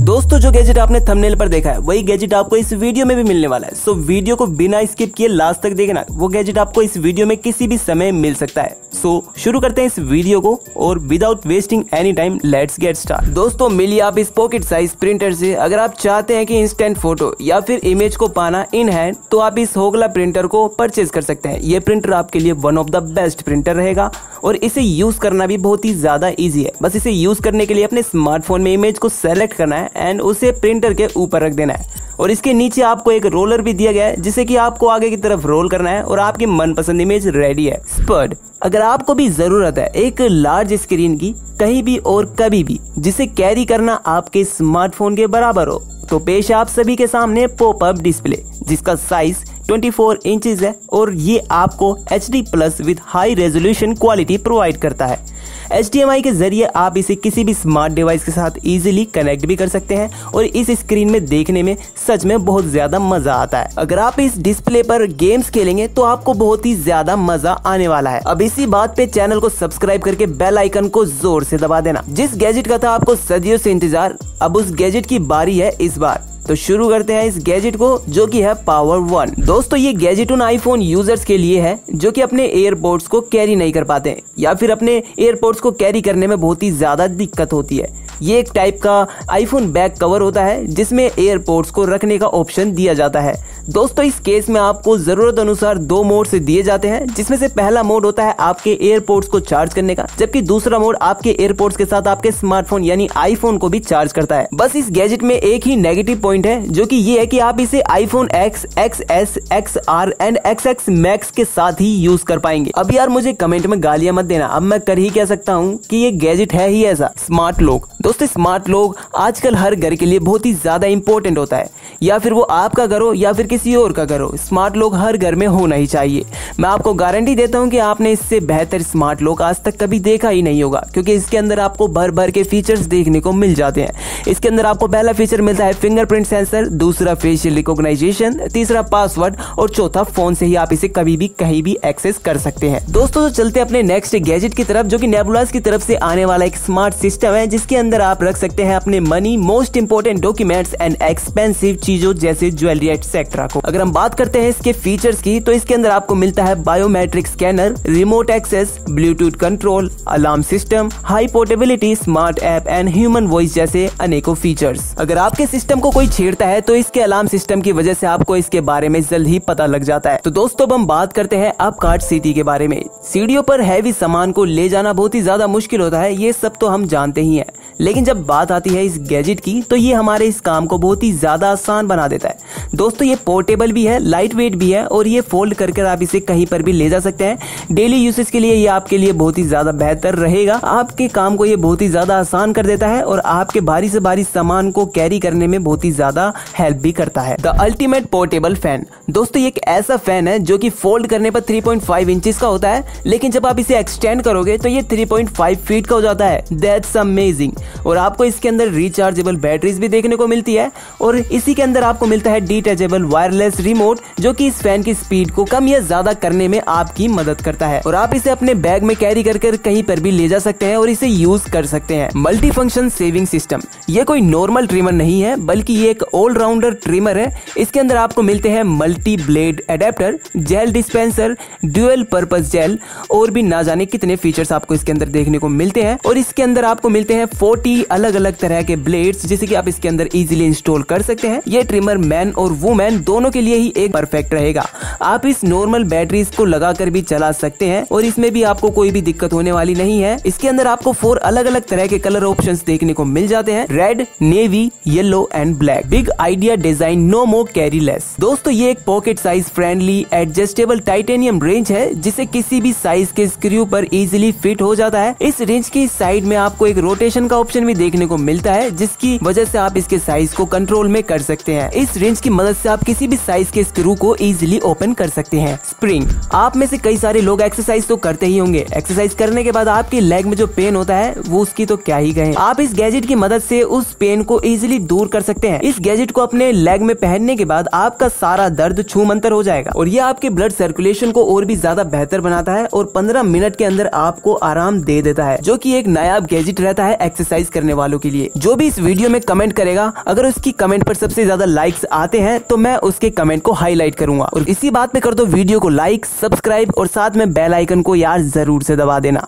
दोस्तों जो गैजेट आपने थंबनेल पर देखा है वही गैजेट आपको इस वीडियो में भी मिलने वाला है। सो वीडियो को बिना स्किप किए लास्ट तक देखना, वो गैजेट आपको इस वीडियो में किसी भी समय मिल सकता है। सो शुरू करते हैं इस वीडियो को और without wasting any time let's get start. दोस्तों मिलिए आप इस पॉकेट साइज प्रिंटर से। अगर आप चाहते हैं कि इंस्टेंट फोटो या फिर इमेज को पाना इन हैंड तो आप इस होगला प्रिंटर को परचेज कर सकते हैं। ये प्रिंटर आपके लिए one of the best printer रहेगा और इसे यूज करना भी बहुत ही ज्यादा इजी है। बस इसे यूज करने के लिए अपने स्मार्टफोन में इमेज को सेलेक्ट करना है एंड उसे प्रिंटर के ऊपर रख देना है और इसके नीचे आपको एक रोलर भी दिया गया है जिसे कि आपको आगे की तरफ रोल करना है और आपकी मनपसंद इमेज रेडी है। स्पर्ड, अगर आपको भी जरूरत है एक लार्ज स्क्रीन की कहीं भी और कभी भी जिसे कैरी करना आपके स्मार्टफोन के बराबर हो तो पेश आप सभी के सामने पॉपअप डिस्प्ले जिसका साइज 24 इंचेस है और ये आपको HD plus with high resolution quality provide करता है। HDMI के जरिए आप इसे किसी भी स्मार्ट डिवाइस के साथ इजीली कनेक्ट भी कर सकते हैं और इस स्क्रीन में देखने में सच में बहुत ज्यादा मजा आता है। अगर आप इस डिस्प्ले पर गेम्स खेलेंगे तो आपको बहुत ही ज्यादा मजा आने वाला है। अब इसी बात पे चैनल को सब्सक्राइब करके बेल आइकन को जोर से दबा देना। जिस गैजेट का था आपको सदियों से इंतजार, अब उस गैजेट की बारी है इस बार। तो शुरू करते हैं इस गैजेट को जो कि है पावर वन। दोस्तों ये गैजेट उन आईफोन यूजर्स के लिए है जो कि अपने एयरपोड्स को कैरी नहीं कर पाते या फिर अपने एयरपोड्स को कैरी करने में बहुत ही ज्यादा दिक्कत होती है। ये एक टाइप का आईफोन बैक कवर होता है जिसमें एयरपोड्स को रखने का ऑप्शन दिया जाता है। दोस्तों इस केस में आपको जरूरत अनुसार दो मोड से दिए जाते हैं जिसमें से पहला मोड होता है आपके एयरपोड्स को चार्ज करने का, जबकि दूसरा मोड आपके एयरपोड्स के साथ आपके स्मार्टफोन यानी आईफोन को भी चार्ज करता है। बस इस गैजेट में एक ही नेगेटिव पॉइंट है जो कि ये है कि आप इसे iPhone X, XS, XR and XX Max के साथ ही यूज कर पाएंगे। अब यार मुझे कमेंट में गालियां मत देना, अब मैं कर ही कह सकता हूँ कि ये गैजेट है ही ऐसा। स्मार्ट लॉक, दोस्तों स्मार्ट लॉक आजकल हर घर के लिए बहुत ही ज्यादा इंपॉर्टेंट होता है, या फिर वो आपका घर हो या फिर किसी और का घर हो, स्मार्ट लॉक हर घर में होना ही चाहिए। मैं आपको गारंटी देता हूँ कि आपने इससे बेहतर स्मार्ट लॉक आज तक कभी देखा ही नहीं होगा, क्योंकि इसके अंदर आपको भर भर के फीचर्स देखने को मिल जाते हैं। इसके अंदर आपको पहला फीचर मिलता है फिंगरप्रिंट सेंसर, दूसरा फेशियल रिकॉग्नाइजेशन, तीसरा पासवर्ड और चौथा फोन से ही आप इसे कभी भी कहीं भी एक्सेस कर सकते हैं। दोस्तों तो चलते अपने नेक्स्ट गैजेट की तरफ जो कि नेबुलास की तरफ से आने वाला एक स्मार्ट सिस्टम है जिसके अंदर आप रख सकते हैं अपने money, most important documents and expensive चीजों जैसे ज्वेलरी एक्सेट्रा को। अगर हम बात करते हैं इसके फीचर्स की तो इसके अंदर आपको मिलता है biometric scanner, remote access, bluetooth control, alarm system, high portability, smart app and human voice जैसे अनेकों फीचर्स। अगर आपके सिस्टम को कोई छेड़ता है तो इसके अलार्म सिस्टम की वजह से आपको इसके बारे में जल्द ही पता लग जाता है। तो दोस्तों अब हम बात करते हैं अपकार्ट सिटी के बारे में। सीढ़ियों पर हैवी सामान को ले जाना बहुत ही ज्यादा मुश्किल होता है, ये सब तो हम जानते ही हैं, लेकिन जब बात आती है इस गैजेट की तो ये हमारे इस काम को बहुत ही ज्यादा आसान बना देता है। दोस्तों ये पोर्टेबल भी है, लाइट वेट भी है और ये फोल्ड करके आप इसे कहीं पर भी ले जा सकते हैं। डेली यूसेज के लिए ये आपके लिए बहुत ही ज्यादा बेहतर रहेगा। आपके काम को ये बहुत ही ज्यादा आसान कर देता है और आपके भारी से भारी सामान को कैरी करने में बहुत ही ज्यादा हेल्प भी करता है। द अल्टीमेट पोर्टेबल फैन, दोस्तों ये एक ऐसा फैन है जो कि फोल्ड करने पर 3.5 इंचेस का होता है, लेकिन जब आप इसे एक्सटेंड करोगे तो ये 3.5 फीट का हो जाता है। That's amazing. और आपको इसके अंदर रिचार्जेबल बैटरीज भी देखने को मिलती है और इसी के अंदर आपको मिलता है डिटैचेबल वायरलेस रिमोट जो कि इस फैन की स्पीड को कम या ज्यादा करने में आपकी मदद करता है और आप इसे अपने बैग में कैरी कर कहीं पर भी ले जा सकते हैं और इसे यूज कर सकते हैं। मल्टी फंक्शन सेविंग सिस्टम, ये कोई नॉर्मल ट्रिमर नहीं है बल्कि ये एक ऑलराउंडर ट्रिमर है। इसके अंदर आपको मिलते हैं multi blade adapter, gel dispenser, dual purpose gel और भी ना जाने कितने फीचर्स आपको इसके अंदर देखने को मिलते हैं। और इसके अंदर आपको मिलते हैं 40 अलग अलग तरह के ब्लेड्स जिसे कि आप इसके अंदर इजीली इंस्टॉल कर सकते हैं। ये ट्रिमर मैन और वुमेन दोनों के लिए ही एक परफेक्ट रहेगा। आप इस नॉर्मल बैटरीज को लगाकर भी चला सकते हैं और इसमें भी आपको कोई भी दिक्कत होने वाली नहीं है। इसके अंदर आपको 4 अलग अलग तरह के कलर ऑप्शंस देखने को मिल जाते हैं, red, navy, yellow and black. Big idea design, no more carry less. दोस्तों ये एक pocket size friendly adjustable titanium range है जिसे किसी भी साइज के स्क्रू पर इजीली फिट हो जाता है। इस रेंज की साइड में आपको एक रोटेशन का ऑप्शन भी देखने को मिलता है जिसकी वजह से आप इसके साइज को कंट्रोल में कर सकते हैं। इस रेंज की मदद से आप किसी भी साइज के स्क्रू को इजीली ओपन कर सकते हैं। स्प्रिंग, आप में से कई सारे लोग एक्सरसाइज तो करते ही होंगे। एक्सरसाइज करने के बाद आपकी लेग में जो पेन होता है वो उसकी तो क्या ही कहें। आप इस गैजेट की मदद से उस पेन को इजीली दूर कर सकते हैं। इस गैजेट को अपने लेग में पहनने के बाद आपका सारा दर्द छूमंतर हो जाएगा और ये आपके ब्लड सर्कुलेशन को और भी ज्यादा बेहतर बनाता है और 15 मिनट के अंदर आपको आराम दे देता है, जो कि एक नायाब गैजेट रहता है एक्सरसाइज यूटिलाइज करने वालों के लिए। जो भी इस वीडियो में कमेंट करेगा, अगर उसकी कमेंट पर सबसे ज्यादा लाइक्स आते हैं तो मैं उसके कमेंट को हाईलाइट करूंगा। और इसी बात पे कर दो वीडियो को लाइक, सब्सक्राइब और साथ में बेल आइकन को यार जरूर से दबा देना।